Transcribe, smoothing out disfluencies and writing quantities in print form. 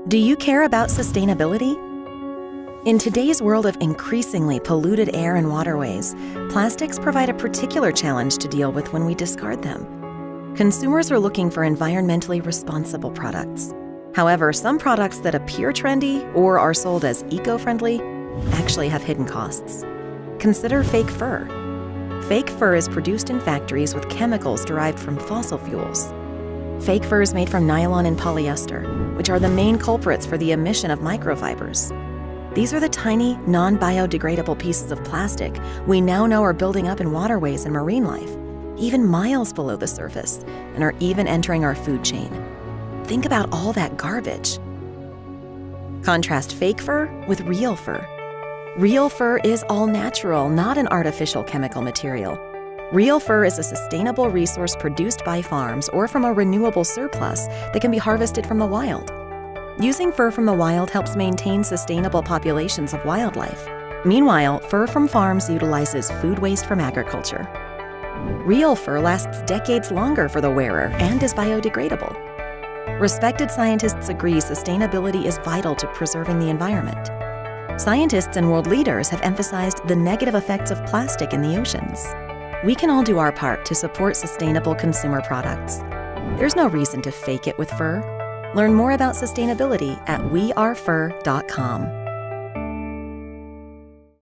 Do you care about sustainability? In today's world of increasingly polluted air and waterways, plastics provide a particular challenge to deal with when we discard them. Consumers are looking for environmentally responsible products. However, some products that appear trendy or are sold as eco-friendly actually have hidden costs. Consider fake fur. Fake fur is produced in factories with chemicals derived from fossil fuels. Fake fur is made from nylon and polyester, which are the main culprits for the emission of microfibers. These are the tiny, non-biodegradable pieces of plastic we now know are building up in waterways and marine life, even miles below the surface, and are even entering our food chain. Think about all that garbage. Contrast fake fur with real fur. Real fur is all natural, not an artificial chemical material. Real fur is a sustainable resource produced by farms or from a renewable surplus that can be harvested from the wild. Using fur from the wild helps maintain sustainable populations of wildlife. Meanwhile, fur from farms utilizes food waste from agriculture. Real fur lasts decades longer for the wearer and is biodegradable. Respected scientists agree sustainability is vital to preserving the environment. Scientists and world leaders have emphasized the negative effects of plastic in the oceans. We can all do our part to support sustainable consumer products. There's no reason to fake it with fur. Learn more about sustainability at wearefur.com.